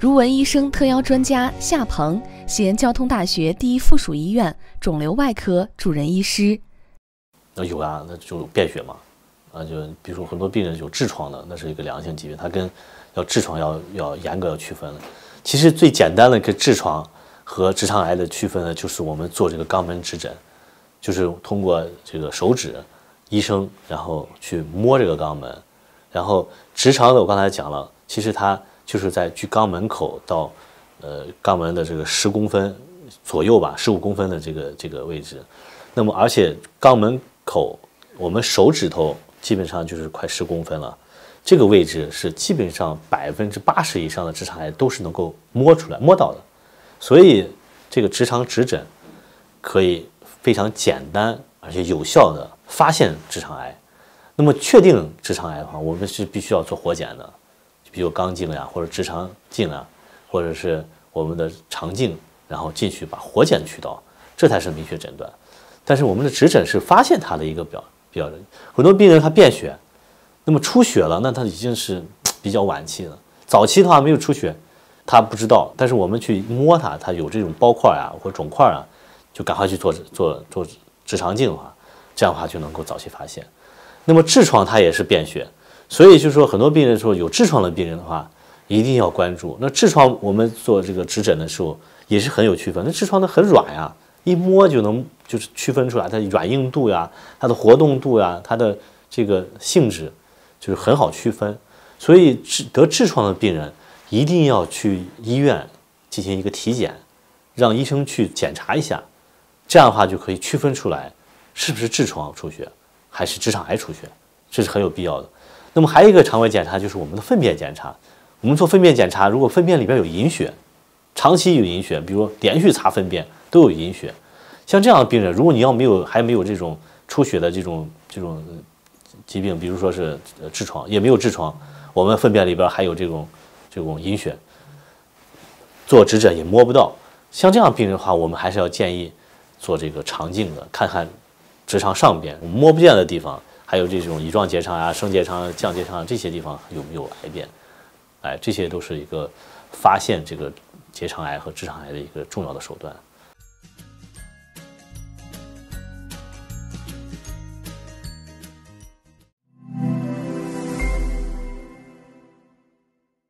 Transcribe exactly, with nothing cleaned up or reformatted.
如文医生特邀专家夏鹏，西安交通大学第一附属医院肿瘤外科主任医师。 有啊，那就便血嘛，啊，就比如说很多病人有痔疮的，那是一个良性疾病，它跟要痔疮要要严格要区分的。其实最简单的一个痔疮和直肠癌的区分呢，就是我们做这个肛门指诊，就是通过这个手指，医生然后去摸这个肛门，然后直肠的我刚才讲了，其实它就是在距肛门口到呃肛门的这个十公分左右吧，十五公分的这个这个位置。那么而且肛门口我们手指头基本上就是快十公分了，这个位置是基本上百分之八十以上的直肠癌都是能够摸出来摸到的，所以这个直肠指诊可以非常简单而且有效的发现直肠癌。那么确定直肠癌的话，我们是必须要做活检的，比如肛镜呀，或者直肠镜啊，或者是我们的肠镜，然后进去把活检渠道，这才是明确诊断。但是我们的指诊是发现它的一个标标准。很多病人他便血，那么出血了，那他已经是比较晚期了。早期的话没有出血，他不知道，但是我们去摸它，它有这种包块啊或肿块啊，就赶快去做做做直肠镜的话，这样的话就能够早期发现。那么痔疮它也是便血，所以就是说很多病人说有痔疮的病人的话，一定要关注。那痔疮我们做这个指诊的时候也是很有区分，那痔疮它很软呀，一摸就能就是区分出来它的软硬度呀，它的活动度呀，它的这个性质就是很好区分。所以得痔疮的病人一定要去医院进行一个体检，让医生去检查一下，这样的话就可以区分出来是不是痔疮出血还是直肠癌出血，这是很有必要的。那么还有一个常规检查就是我们的粪便检查。我们做粪便检查，如果粪便里边有隐血，长期有隐血，比如连续擦粪便都有隐血，像这样的病人，如果你要没有还没有这种出血的这种这种疾病，比如说是痔疮，也没有痔疮，我们粪便里边还有这种这种隐血，做指诊也摸不到。像这样的病人的话，我们还是要建议做这个肠镜的，看看直肠上边我们摸不见的地方，还有这种乙状结肠啊、升结肠、降结肠这些地方有没有癌变，哎，这些都是一个发现这个结肠癌和直肠癌的一个重要的手段。